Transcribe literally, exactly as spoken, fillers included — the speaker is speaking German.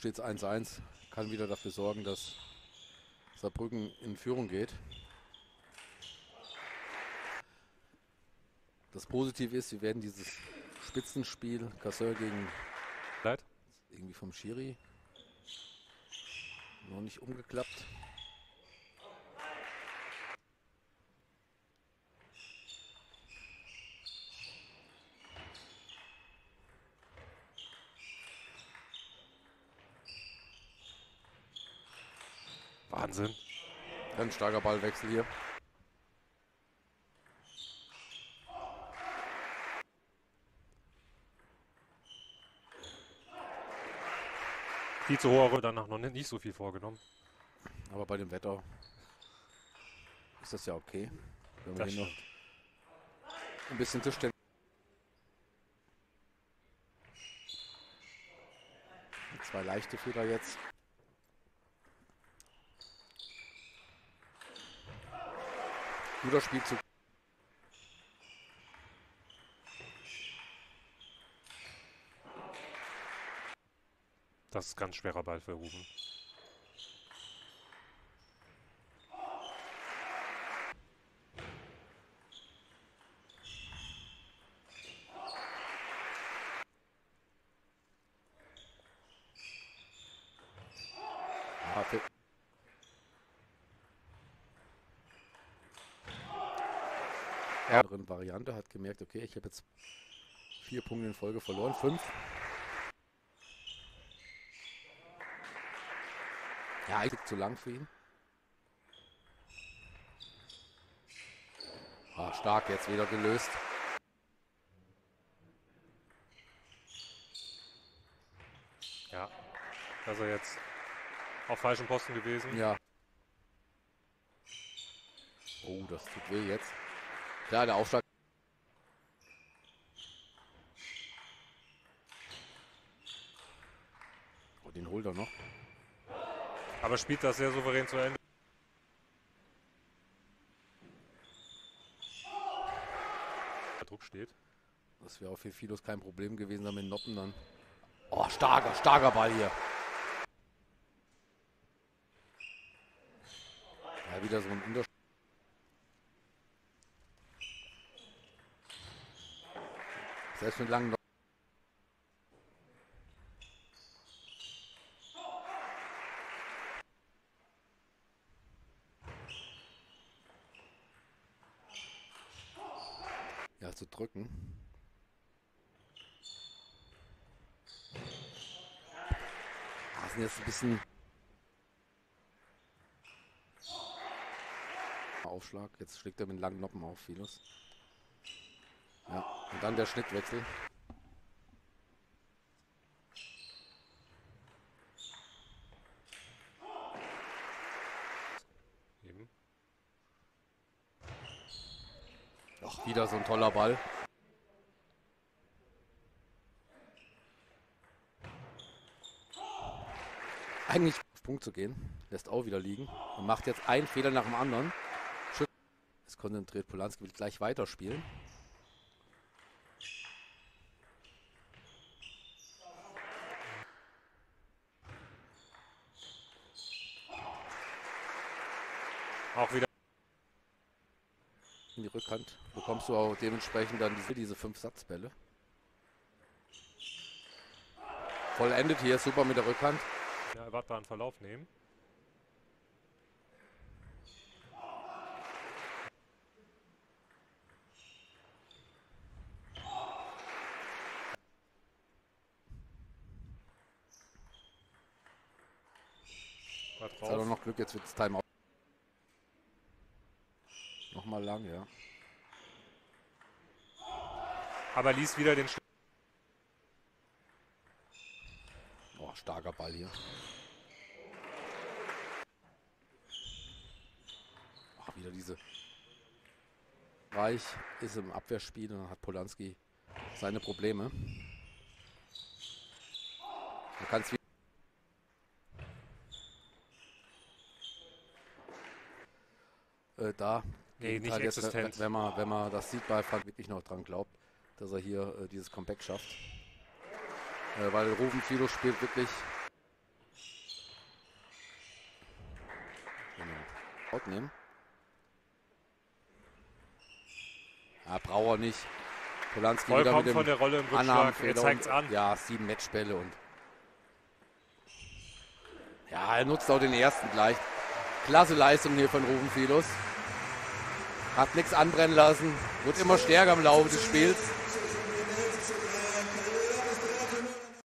steht es eins eins. Kann wieder dafür sorgen, dass Saarbrücken in Führung geht. Das Positive ist, wir werden dieses Spitzenspiel Kassel gegen Leid. irgendwie vom Schiri noch nicht umgeklappt. Wahnsinn. Ganz starker Ballwechsel hier. Viel zu hohe, danach noch nicht so viel vorgenommen. Aber bei dem Wetter ist das ja okay. Wenn wir Das hier noch ein bisschen Tischtennis. Zwei leichte Fehler jetzt. Guter Spielzug. Das ist ganz schwerer Ball für Ruben. Ja. Variante hat gemerkt, okay, ich habe jetzt vier Punkte in Folge verloren, fünf. Ja, eigentlich zu lang für ihn. Ah, stark, jetzt wieder gelöst. Ja, also jetzt auf falschem Posten gewesen. Ja. Oh, das tut weh jetzt. Ja, der Aufschlag. Oh, den holt er noch. Aber spielt das sehr souverän zu Ende. Der Druck steht. Das wäre auch für Filos kein Problem gewesen, dann mit Noppen dann. Oh, starker, starker Ball hier. Ja, wieder so ein Unterschied. Selbst mit langen Noppen. Ja, zu drücken. Das sind jetzt ein bisschen Aufschlag. Jetzt schlägt er mit langen Noppen auf, Filos. Ja, und dann der Schnittwechsel. Eben. Ach, wieder so ein toller Ball. Eigentlich auf Punkt zu gehen, lässt auch wieder liegen und macht jetzt einen Fehler nach dem anderen. Jetzt konzentriert Polanski, will gleich weiterspielen. Auch wieder In die Rückhand bekommst du auch dementsprechend dann diese, diese fünf Satzbälle. Vollendet hier, super mit der Rückhand. ja, erwartbaren Verlauf nehmen. War Jetzt hat er drauf. noch Glück, jetzt wird es Timeout. Nochmal lang, ja. Aber ließ wieder den Schlag. Oh, starker Ball hier. Ach, wieder diese. Reich ist im Abwehrspiel und dann hat Polanski seine Probleme. Man kann es wieder. Äh, da. Nee, nicht halt jetzt, existent. wenn, man, wenn man das sieht, bei Frank wirklich noch dran glaubt, dass er hier äh, dieses Comeback schafft. Äh, weil Ruben Filos spielt wirklich nehmen. Ja, Brauer nicht. Polanski wieder Vollkommen mit dem von der Rolle im Rückschlag. Er Annahmefehler zeigt's und, an. Ja, sieben Matchbälle und ja, er nutzt auch den ersten gleich. Klasse Leistung hier von Ruben Filus. Hat nichts anbrennen lassen, wird immer stärker im Laufe des Spiels.